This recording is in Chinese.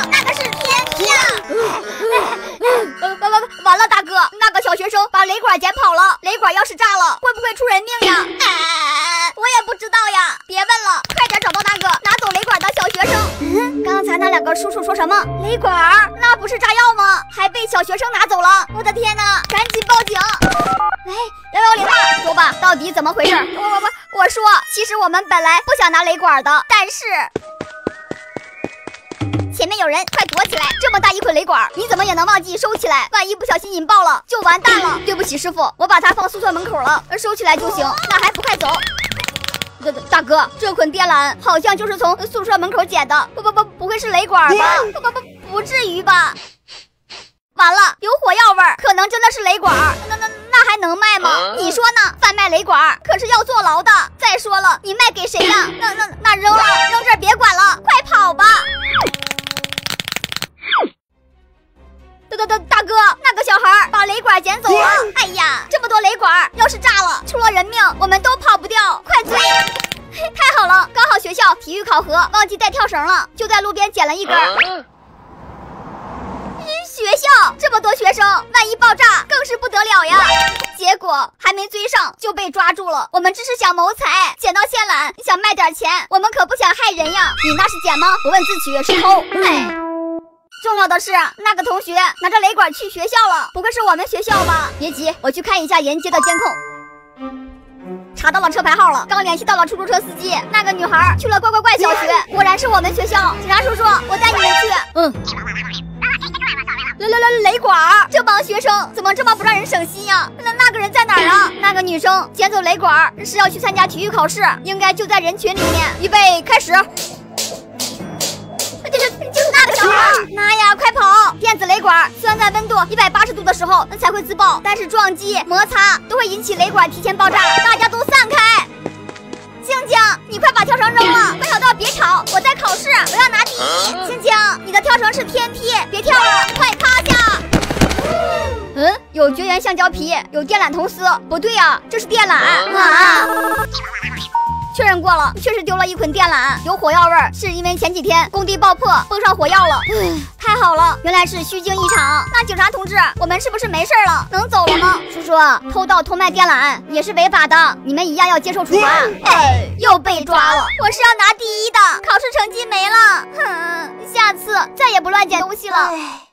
那个是天梯啊！完了，大哥，那个小学生把雷管捡跑了，雷管要是炸了，会不会出人命呀？我也不知道呀，别问了，快点找到那个拿走雷管的小学生。刚才那两个叔叔说什么？雷管？那不是炸药吗？还被小学生拿走了！我的天哪，赶紧报警！喂，110吧，说吧，到底怎么回事？我说，其实我们本来不想拿雷管的，但是前面有人，快躲起来！这么大一捆雷管，你怎么也能忘记收起来？万一不小心引爆了，就完蛋了。对不起，师傅，我把它放宿舍门口了，收起来就行。那还不快走？大哥，这捆电缆好像就是从宿舍门口捡的，不会是雷管吧？不至于吧？完了，有火药味儿，可能真的是雷管。那还能卖吗？你说呢？贩卖雷管可是要坐牢的。再说了，你卖给谁呀？那扔了，扔这儿别管了，快跑吧！大哥，那个小孩把雷管捡走了。哎呀，这么多雷管，要是炸了，出了人命，我们都跑不掉，快追！太好了，刚好学校体育考核忘记带跳绳了，就在路边捡了一根。学校这么多学生，万一爆炸更是不得了呀！结果还没追上就被抓住了。我们只是想谋财，捡到线缆想卖点钱，我们可不想害人呀。你那是捡吗？不问自取是偷。重要的是，那个同学拿着雷管去学校了，不会是我们学校吧？别急，我去看一下沿街的监控。查到了车牌号了，刚联系到了出租车司机，那个女孩去了乖乖怪小学，果然是我们学校。警察叔叔，我带你们去。雷管，这帮学生怎么这么不让人省心呀？那个人在哪儿啊？那个女生捡走雷管是要去参加体育考试，应该就在人群里面。预备，开始。就是那个小孩，妈呀，快跑！电子雷管虽然在温度180度的时候才会自爆，但是撞击、摩擦都会引起雷管提前爆炸。大家都散开！静静，你快把跳绳扔了！快小道别吵，我在考试，我要拿第一。静静，你的跳绳是天梯，别跳了，快趴下！有绝缘橡胶皮，有电缆铜丝，不对呀，这是电缆啊！确认过了，确实丢了一捆电缆，有火药味儿，是因为前几天工地爆破崩上火药了。太好了，原来是虚惊一场。那警察同志，我们是不是没事了？能走了吗？叔叔，偷盗偷卖电缆也是违法的，你们一样要接受处罚。又被抓了，我是要拿第一的，考试成绩没了。下次再也不乱捡东西了。